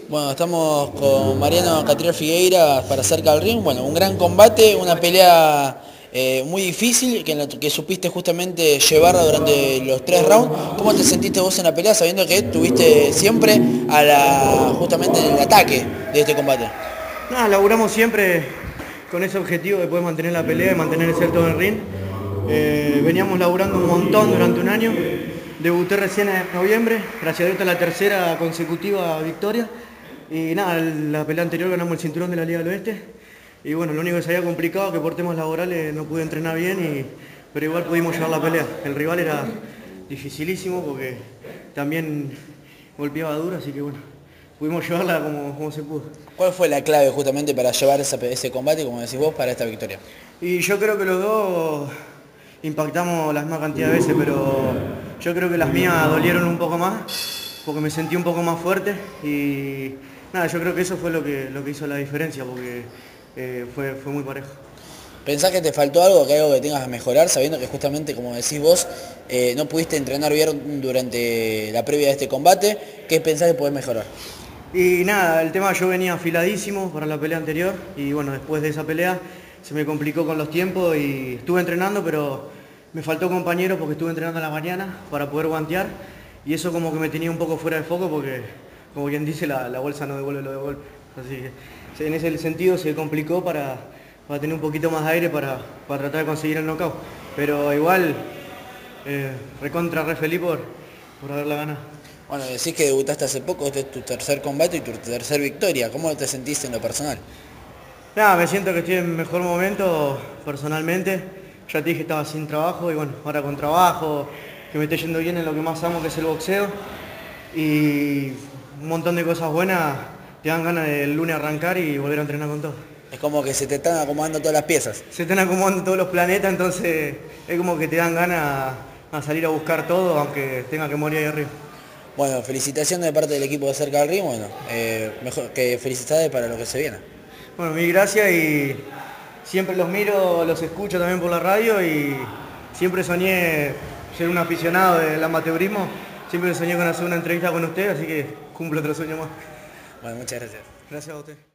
Bueno, estamos con Mariano Catriel Figueira para Cerca del Ring. Bueno, un gran combate, una pelea muy difícil que supiste justamente llevarla durante los 3 rounds. ¿Cómo te sentiste vos en la pelea sabiendo que tuviste siempre justamente en el ataque de este combate? Nada, laburamos siempre con ese objetivo de poder mantener la pelea y mantener el centro del ring. Veníamos laburando un montón durante un año. Debuté recién en noviembre, gracias a Dios esta es la tercera consecutiva victoria. Y nada, la pelea anterior ganamos el cinturón de la Liga del Oeste. Y bueno, lo único que se había complicado que por temas laborales no pude entrenar bien, pero igual pudimos llevar la pelea. El rival era dificilísimo porque también golpeaba duro, así que bueno, pudimos llevarla como se pudo. ¿Cuál fue la clave justamente para llevar ese combate, como decís vos, para esta victoria? Y yo creo que los dos impactamos la misma cantidad de veces, pero yo creo que las mías dolieron un poco más, porque me sentí un poco más fuerte y nada, yo creo que eso fue lo que hizo la diferencia, porque fue muy parejo. ¿Pensás que te faltó algo, que tengas que mejorar, sabiendo que justamente, como decís vos, no pudiste entrenar bien durante la previa de este combate? ¿Qué pensás que podés mejorar? Y nada, el tema yo venía afiladísimo para la pelea anterior y bueno, después de esa pelea se me complicó con los tiempos y estuve entrenando, pero me faltó compañero porque estuve entrenando en la mañana para poder guantear y eso como que me tenía un poco fuera de foco porque, como quien dice, la bolsa no devuelve lo de golpe. Así que en ese sentido se complicó para tener un poquito más de aire para tratar de conseguir el knockout. Pero igual, recontra re feliz por haberla ganado. Bueno, decís que debutaste hace poco, este es tu tercer combate y tu tercer victoria. ¿Cómo te sentís en lo personal? Nada, me siento que estoy en mejor momento personalmente. Ya te dije que estaba sin trabajo y bueno, ahora con trabajo, que me esté yendo bien en lo que más amo, que es el boxeo. Y un montón de cosas buenas, te dan ganas de el lunes arrancar y volver a entrenar con todo. Es como que se te están acomodando todas las piezas. Se están acomodando todos los planetas, entonces es como que te dan ganas a salir a buscar todo, aunque tenga que morir ahí arriba. Bueno, felicitaciones de parte del equipo de Cerca del Ring. Bueno, mejor que felicidades para lo que se viene. Bueno, mil gracias y siempre los miro, los escucho también por la radio y siempre soñé ser un aficionado del amateurismo, siempre soñé con hacer una entrevista con usted, así que cumplo otro sueño más. Bueno, muchas gracias. Gracias a usted.